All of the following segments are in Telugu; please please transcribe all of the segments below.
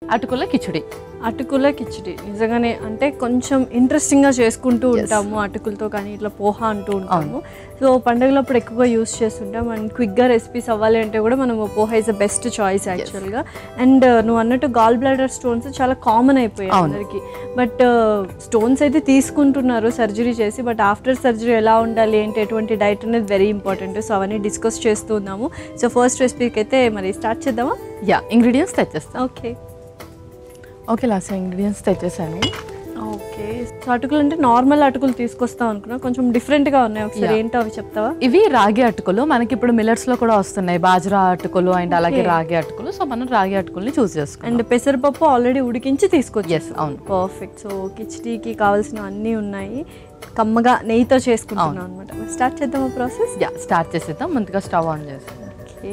Atukula Kichdi. Atukula Kichdi. నిజంగానే అంటే కొంచెం ఇంట్రెస్టింగ్ గా చేసుకుంటూ ఉంటాము అటుకులతో కానీ ఇట్లా పోహా అంటూ ఉంటాము. సో పండుగలప్పుడు ఎక్కువగా యూస్ చేస్తుంటాం అండ్ క్విక్ గా రెసిపీస్ అవ్వాలి అంటే కూడా మనం poha is the best choice actual గా. అండ్ నువ్వు అన్నట్టు గాల్ బ్లాడర్ స్టోన్స్ చాలా కామన్ అయిపోయాయి అందరికి. బట్ స్టోన్స్ అయితే తీసుకుంటున్నారు సర్జరీ చేసి, బట్ ఆఫ్టర్ సర్జరీ ఎలా ఉండాలి ఏంటి ఎటువంటి డైట్ అనేది వెరీ ఇంపార్టెంట్. సో అవన్నీ డిస్కస్ చేస్తున్నాము. సో ఫస్ట్ రెసిపీకి అయితే మరి స్టార్ట్ చేద్దామా? యా, ఇంగ్రీడియంట్స్ తెచ్చేస్తాం. ఓకే ఓకే లాస్ట్ ఇంగ్రీడియంట్స్ తెచ్చేసాను. ఓకే, సో అటుకులు అంటే నార్మల్ అటుకులు తీసుకొస్తాం అనుకున్నా, కొంచెం డిఫరెంట్గా ఉన్నాయి. ఒకసారి ఏంటో అవి చెప్తావా? ఇవి రాగి అటుకులు, మనకి ఇప్పుడు మిల్లెట్స్లో కూడా వస్తున్నాయి బాజ్రా అటుకులు అండ్ అలాగే రాగి అటుకులు. సో మనం రాగి అటుకుల్ని చూస్ చేసుకోండి. అండ్ పెసరపప్పు ఆల్రెడీ ఉడికించి తీసుకొచ్చి. ఎస్ అవును, పర్ఫెక్ట్. సో కిచ్డీకి కావాల్సిన అన్నీ ఉన్నాయి, కమ్మగా నెయ్యితో చేసుకుంటున్నాం అనమాట. స్టార్ట్ చేద్దామా ప్రాసెస్? యా, స్టార్ట్ చేసేద్దాం. ముందుగా స్టవ్ ఆన్ చేస్తాం. ఓకే,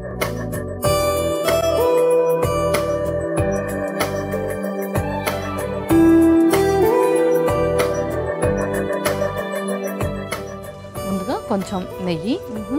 కొంచెం నెయ్యి,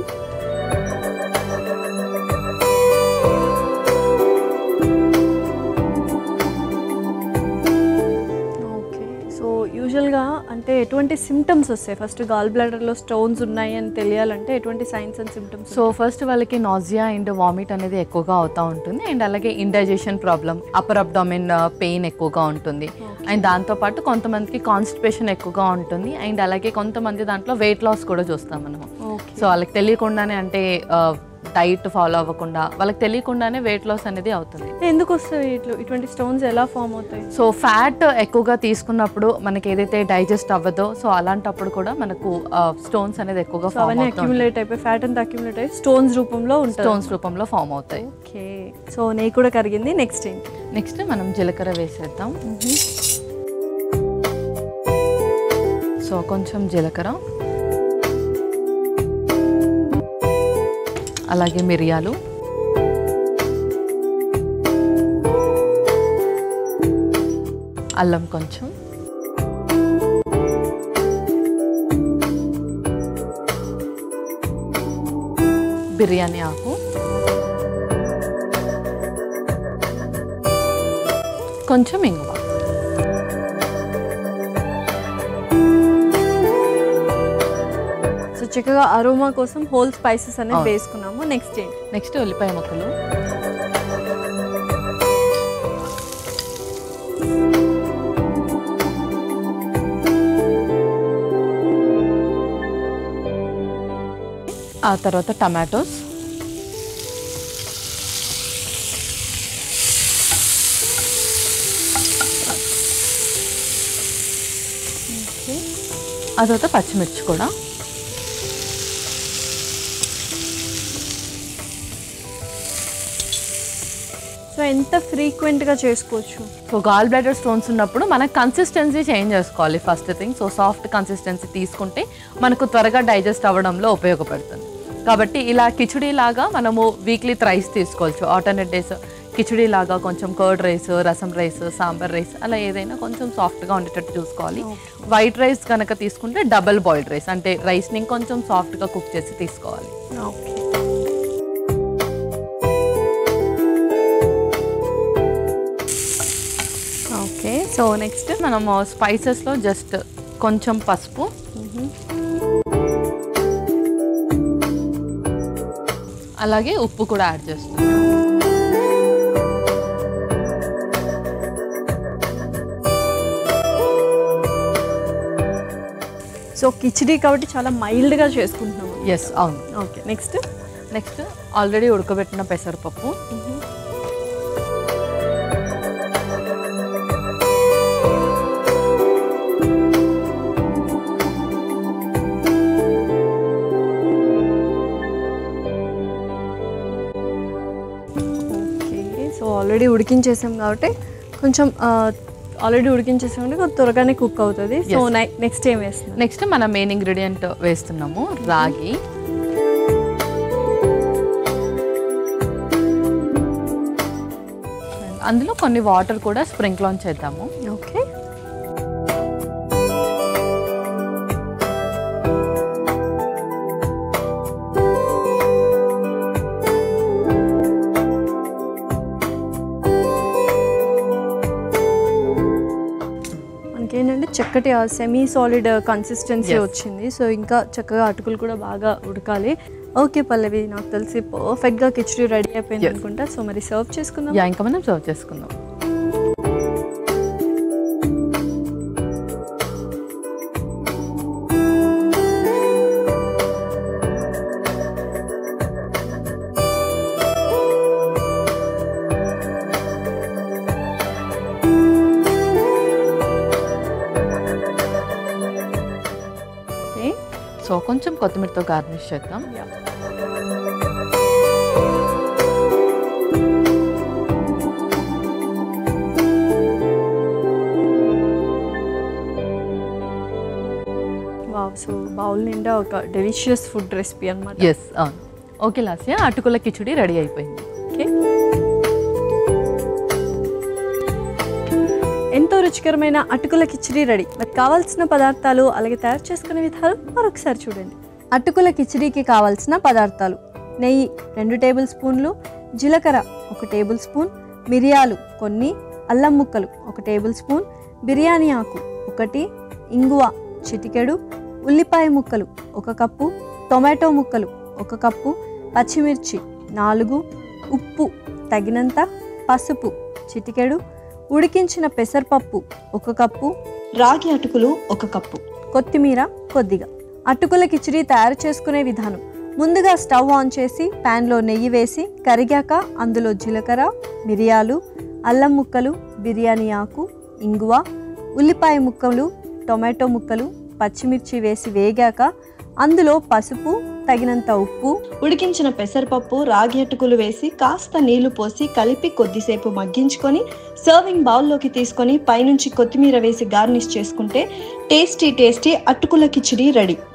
యూజువల్గా అంటే ఎటువంటి సిమ్టమ్స్ వస్తాయి? ఫస్ట్ గాల్ బ్లాడర్లో స్టోన్స్ ఉన్నాయి అని తెలియాలంటే ఎటువంటి signs and symptoms? So first వాళ్ళకి నాజియా అండ్ వామిట్ అనేది ఎక్కువగా అవుతూ ఉంటుంది అండ్ అలాగే indigestion problem, upper abdomen pain ఎక్కువగా ఉంటుంది అండ్ దాంతోపాటు కొంతమందికి కాన్స్టిపేషన్ ఎక్కువగా ఉంటుంది అండ్ అలాగే కొంతమంది దాంట్లో వెయిట్ లాస్ కూడా చూస్తాం మనము. సో వాళ్ళకి తెలియకుండానే అంటే డైట్ ఫాలో అవ్వకుండా వాళ్ళకి తెలియకుండానే వెయిట్ లాస్ అనేది అవుతుంది. ఎందుకు వస్తాయి ఇటువంటి స్టోన్స్? ఎలా ఫామ్ అవుతాయి? సో ఫ్యాట్ ఎక్కువగా తీసుకున్నప్పుడు మనకి ఏదైతే డైజెస్ట్ అవ్వదో సో అలాంటప్పుడు కూడా మనకు స్టోన్స్ అనేది ఎక్కువగా అవన్నీ అక్యుములేట్ అయిపోయి ఫ్యాట్ అంతా అక్యుములేట్ అయ్యి స్టోన్స్ రూపంలో ఫామ్ అవుతాయి. ఓకే, సో నెయ్యి కూడా కరిగింది. నెక్స్ట్ ఏంటి? నెక్స్ట్ మనం జీలకర్ర వేసేద్దాం. సో కొంచెం జీలకర్ర, అలాగే మిరియాలు, అల్లం కొంచెం, బిర్యానీ ఆకు, కొంచెం ఇంగువ. చక్కగా అరోమా కోసం హోల్ స్పైసెస్ అనేది వేసుకున్నాము. నెక్స్ట్ ఏంటి? నెక్స్ట్ ఉల్లిపాయ ముక్కలు, ఆ తర్వాత టమాటోస్, ఆ తర్వాత పచ్చిమిర్చి కూడా. సో ఎంత ఫ్రీక్వెంట్గా చేసుకోవచ్చు? సో గాల్ బ్లాడర్ స్టోన్స్ ఉన్నప్పుడు మనకు కన్సిస్టెన్సీ చేంజ్ చేసుకోవాలి first thing. So soft consistency తీసుకుంటే మనకు త్వరగా డైజెస్ట్ అవ్వడంలో ఉపయోగపడుతుంది. కాబట్టి ఇలా కిచడీ లాగా మనము వీక్లీ థ్రైస్ తీసుకోవచ్చు. ఆల్టర్నేట్ డేస్ కిచడీ లాగా కొంచెం curd rice, rasam rice, sambar rice అలా ఏదైనా కొంచెం సాఫ్ట్గా ఉండేటట్టు చూసుకోవాలి. వైట్ రైస్ కనుక తీసుకుంటే డబల్ బాయిల్డ్ రైస్ అంటే రైస్ని ఇంకొంచెం సాఫ్ట్గా కుక్ చేసి తీసుకోవాలి. Okay, okay. సో నెక్స్ట్ మనము స్పైసెస్లో జస్ట్ కొంచెం పసుపు, అలాగే ఉప్పు కూడా యాడ్ చేస్తున్నాం. సో కిచడీ కాబట్టి చాలా మైల్డ్గా చేసుకుంటున్నాము. ఎస్ అవును. ఓకే, నెక్స్ట్ ఆల్రెడీ ఉడకబెట్టిన పెసరపప్పు, ఆల్రెడీ ఉడికించేసాం కాబట్టి కొంచెం త్వరగానే కుక్ అవుతుంది. సో నెక్స్ట్ ఏం వేస్తున్నాం? నెక్స్ట్ మన మెయిన్ ఇంగ్రీడియంట్ వేస్తున్నాము, రాగి. అందులో కొన్ని వాటర్ కూడా స్ప్రింకిల్ ఆన్ చేద్దాము. ఓకే, ఏంటంటే చక్కటి సెమీ సాలిడ్ కన్సిస్టెన్సీ వచ్చింది. సో ఇంకా చక్కగా అటుకులు కూడా బాగా ఉడకాలి. ఓకే పల్లవి, నాకు తెలిసి పర్ఫెక్ట్గా కిచడీ రెడీ అయిపోయింది అనుకుంటా. సో మరి సర్వ్ చేసుకుందాం. ఇంకా మనం సర్వ్ చేసుకుందాం. సో కొంచెం కొత్తిమీరతో గార్నిష్ చేద్దాం. వావ్, సో బౌల్ నిండా ఒక డెలిషియస్ ఫుడ్ రెసిపీ అన్నమాట. ఎస్, అవును. ఓకే లాస్య, అటుకుల కిచడీ రెడీ అయిపోయింది. ఓకే, ఎంతో రుచికరమైన అటుకుల కిచడీ రెడీ. మరి కావాల్సిన పదార్థాలు అలాగే తయారు చేసుకునే విధానం మరొకసారి చూడండి. అటుకుల కిచడీకి కావాల్సిన పదార్థాలు: నెయ్యి 2 టేబుల్ స్పూన్లు, జీలకర్ర 1 టేబుల్ స్పూన్, మిరియాలు కొన్ని, అల్లం ముక్కలు 1 టేబుల్ స్పూన్, బిర్యానీ ఆకు 1, ఇంగువ చిటికెడు, ఉల్లిపాయ ముక్కలు 1 కప్పు, టొమాటో ముక్కలు 1 కప్పు, పచ్చిమిర్చి 4, ఉప్పు తగినంత, పసుపు చిటికెడు, ఉడికించిన పెసరపప్పు 1 కప్పు, రాగి అటుకులు 1 కప్పు, కొత్తిమీర కొద్దిగా. అటుకుల కిచడీ తయారు చేసుకునే విధానం: ముందుగా స్టవ్ ఆన్ చేసి ప్యాన్లో నెయ్యి వేసి కరిగాక అందులో జీలకర్ర, మిరియాలు, అల్లం ముక్కలు, బిర్యానీ ఆకు, ఇంగువ, ఉల్లిపాయ ముక్కలు, టొమాటో ముక్కలు, పచ్చిమిర్చి వేసి వేగాక అందులో పసుపు తగినంత ఉప్పు, ఉడికించిన పెసరపప్పు, రాగి అటుకులు వేసి కాస్త నీళ్లు పోసి కలిపి కొద్దిసేపు మగ్గించుకొని సర్వింగ్ బౌల్లోకి తీసుకొని పైనుంచి కొత్తిమీర వేసి గార్నిష్ చేసుకుంటే టేస్టీ అటుకుల కిచడీ రెడీ.